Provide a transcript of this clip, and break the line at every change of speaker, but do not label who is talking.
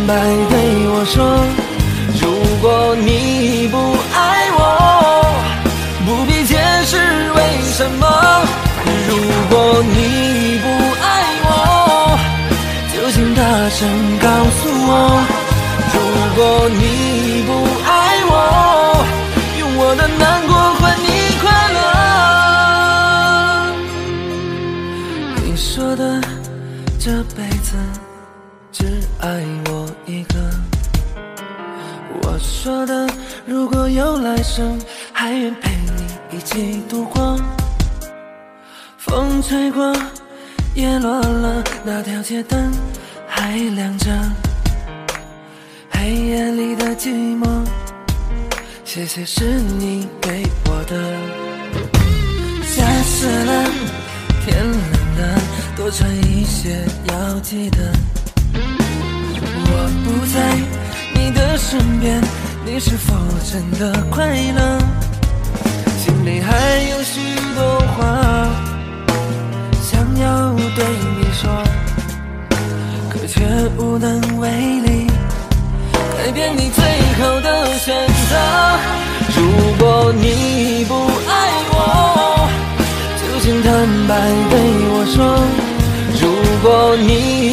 白对我说，如果你不爱我，不必解释为什么。如果你不爱我，就请大声告诉我。如果你不爱我，用我的难过换你快乐。你说的这辈子只爱我一个，我说的如果有来生，还愿陪你一起度过。风吹过，叶落了，那条街灯还亮着，黑夜里的寂寞，谢谢是你给我的。下雪了，天冷了，多穿一些要记得。我不在你的身边，你是否真的快乐？心里还有许多话想要对你说，可却无能为力改变你最后的选择。如果你不爱我，就请坦白对我说。如果你